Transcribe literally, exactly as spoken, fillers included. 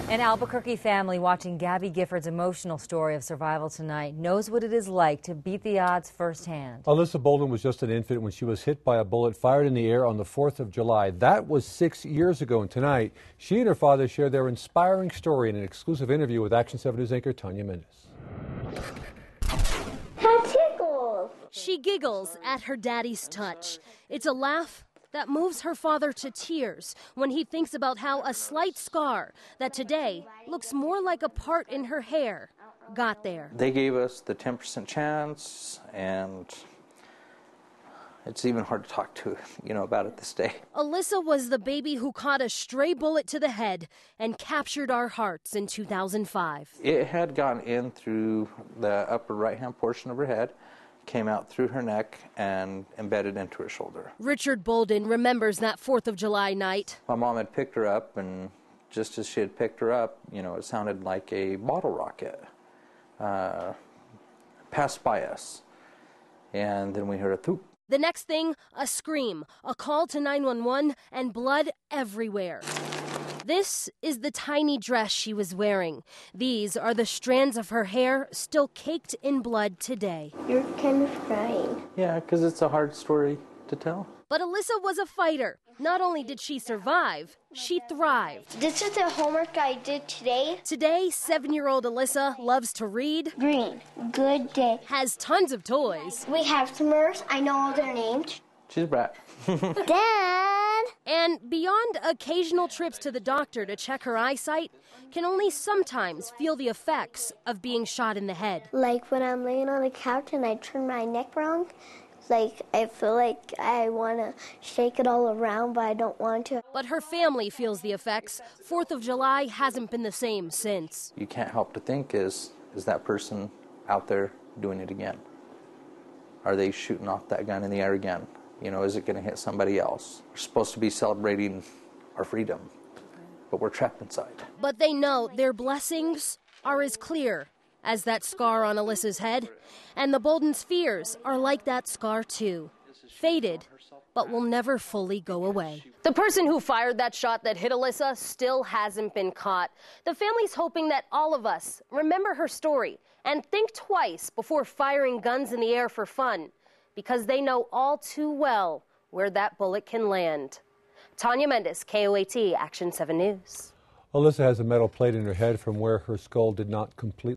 An Albuquerque family watching Gabby Gifford's emotional story of survival tonight knows what it is like to beat the odds firsthand. Alyssa Bolden was just an infant when she was hit by a bullet fired in the air on the fourth of July. That was six years ago, and tonight she and her father share their inspiring story in an exclusive interview with Action seven News anchor Tanya Mendez. She giggles at her daddy's touch. It's a laugh that moves her father to tears when he thinks about how a slight scar that today looks more like a part in her hair got there. They gave us the ten percent chance, and it's even hard to talk to, you know, about it this day. Alyssa was the baby who caught a stray bullet to the head and captured our hearts in two thousand five. It had gone in through the upper right-hand portion of her head, came out through her neck and embedded into her shoulder. Richard Bolden remembers that fourth of July night. My mom had picked her up, and just as she had picked her up, you know, it sounded like a bottle rocket uh, passed by us. And then we heard a thoop. The next thing, a scream, a call to nine one one, and blood everywhere. This is the tiny dress she was wearing. These are the strands of her hair still caked in blood today. You're kind of crying. Yeah, because it's a hard story to tell. But Alyssa was a fighter. Not only did she survive, she thrived. This is the homework I did today. Today, seven-year-old Alyssa loves to read. Green. Good day. Has tons of toys. We have Smurfs. I know all their names. She's a brat. Dad! And beyond occasional trips to the doctor to check her eyesight, can only sometimes feel the effects of being shot in the head. Like when I'm laying on the couch and I turn my neck wrong, like I feel like I want to shake it all around, but I don't want to. But her family feels the effects. fourth of July hasn't been the same since. You can't help to think, is, is that person out there doing it again? Are they shooting off that gun in the air again? You know, is it going to hit somebody else? We're supposed to be celebrating our freedom, but we're trapped inside. But they know their blessings are as clear as that scar on Alyssa's head. And the Bolden's fears are like that scar too. Faded, but will never fully go away. The person who fired that shot that hit Alyssa still hasn't been caught. The family's hoping that all of us remember her story and think twice before firing guns in the air for fun, because they know all too well where that bullet can land. Tanya Mendez, K O A T, Action seven News. Alyssa has a metal plate in her head from where her skull did not completely